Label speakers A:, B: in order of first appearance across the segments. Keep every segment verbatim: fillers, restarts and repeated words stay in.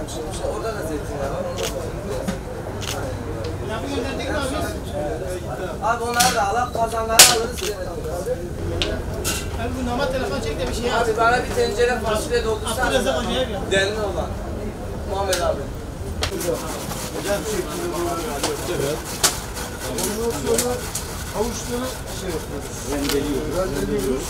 A: Orada da zeytinyağı var.
B: Yapı gönderdik mi abi?
A: Abi onları da alalım, kazanları alırız.
B: Abi bu normal telefon çek de bir şey
A: Abi bana bir tencere fasulye doldursana.
B: Abdülazam Hoca'ya bir.
A: Denli olan. Muhammed abi.
C: Hocam şeklinde doğru. Evet. Ondan sonra havuçları şey yapıyoruz. Rendeliyoruz. Rendeliyoruz.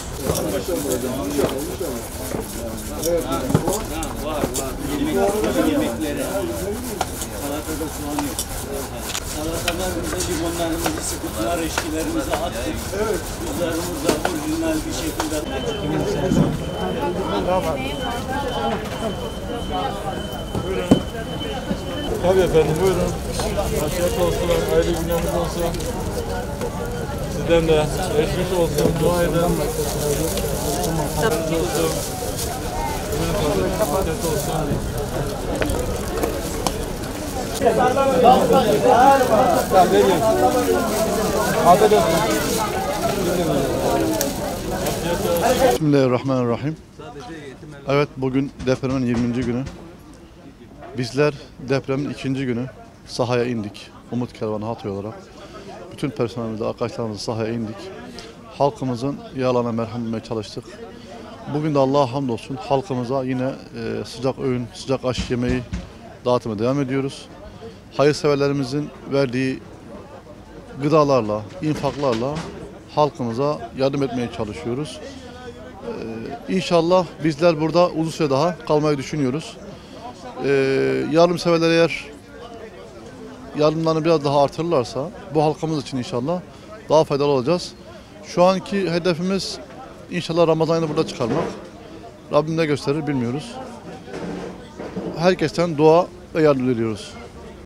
C: Evet.
D: Var var. Yemek, yemekleri. Salatada soğan yok. Salatalarımızı, limonlarımızı sıkıp nar eşkilerimizi attık. Evet. Buzlarımız da orijinal bir şekilde.
E: Tabii efendim, buyurun. Afiyet olsun, hayırlı günleriniz olsun. Sizden de geçmiş olsun, dua edin. Hayırlı olsun. Buyurun efendim, afiyet olsun.
C: Tamam, veriyorum. Afiyet olsun.
F: Bismillahirrahmanirrahim. Evet, bugün depremin yirminci günü. Bizler depremin ikinci günü sahaya indik. Umut Kervanı Hatay olarak. Bütün personelimizle, arkadaşlarımızla sahaya indik. Halkımızın yaralarına merhem olmaya çalıştık. Bugün de Allah'a hamdolsun halkımıza yine e, sıcak öğün, sıcak aş yemeği dağıtmaya devam ediyoruz. Hayırseverlerimizin verdiği gıdalarla, infaklarla halkımıza yardım etmeye çalışıyoruz. Ee, İnşallah bizler burada uzun süre daha kalmayı düşünüyoruz. Ee, yardımseverler eğer yardımlarını biraz daha artırırlarsa bu halkımız için inşallah daha faydalı olacağız. Şu anki hedefimiz inşallah Ramazan ayını burada çıkarmak. Rabbim ne gösterir bilmiyoruz. Herkesten dua ve yardım ediyoruz.